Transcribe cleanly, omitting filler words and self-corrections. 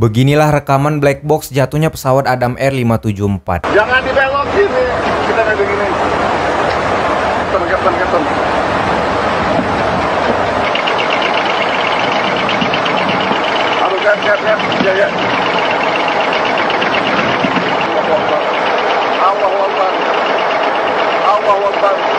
Beginilah rekaman black box jatuhnya pesawat Adam Air 574. Jangan dibelokin nih, kita kayak begini. Keton. Aduh, lihat. Ya. Allahu Akbar.